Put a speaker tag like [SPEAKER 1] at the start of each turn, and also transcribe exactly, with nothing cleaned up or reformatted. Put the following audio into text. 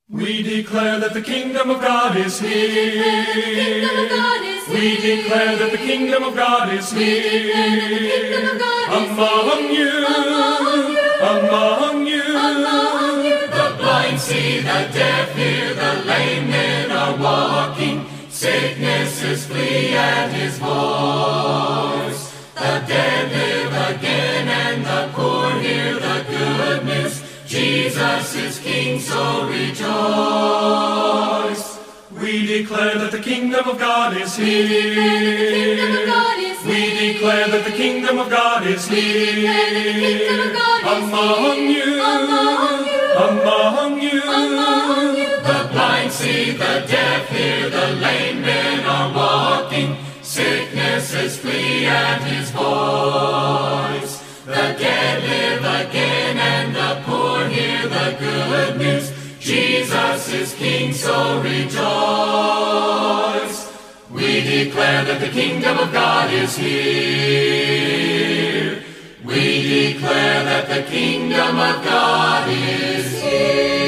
[SPEAKER 1] We declare that the kingdom of God is here. We declare that the kingdom of God is here. Among you, among you. The blind see, the deaf hear, the lame men are walking. Sicknesses flee at his voice. The dead live again and the poor hear the good news. Jesus is King, so rejoice. We declare that the kingdom of God is here. We declare that the kingdom of God is here. Among you, among you. The blind see, the deaf hear, the lame men are walking. Sicknesses flee at his voice. The dead live again and the poor hear the good news. Jesus is King, so rejoice. We declare that the kingdom of God is here. We declare that the kingdom of God is here.